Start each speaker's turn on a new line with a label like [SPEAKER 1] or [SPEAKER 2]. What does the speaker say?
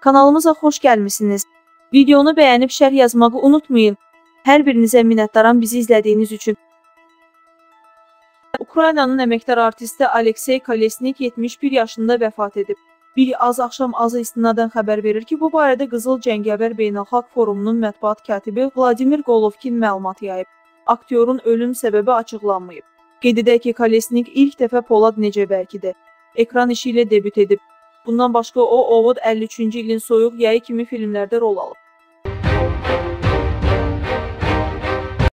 [SPEAKER 1] Kanalımıza xoş gəlmisiniz. Videonu bəyənib şərh yazmağı unutmayın. Hər birinizə minnətdaram bizi izlədiyiniz üçün. Ukraynanın əməkdar artisti Aleksey Kolesnik 71 yaşında vəfat edib. Bir az axşam azı istinadən xəbər verir ki, bu barədə Qızıl Cəngavər Beynəlxalq Forumunun mətbuat katibi Vladimir Golovkin məlumat yayıb. Aktyorun ölüm səbəbi açıqlanmayıb. Qeyd edək ki, Kolesnik ilk dəfə Polad Necə Bəlkidə ekran işi ilə debüt edib. Bundan başqa o, Ovod 53-cü ilin Soyuq yayı kimi filmlərdə rol alıb.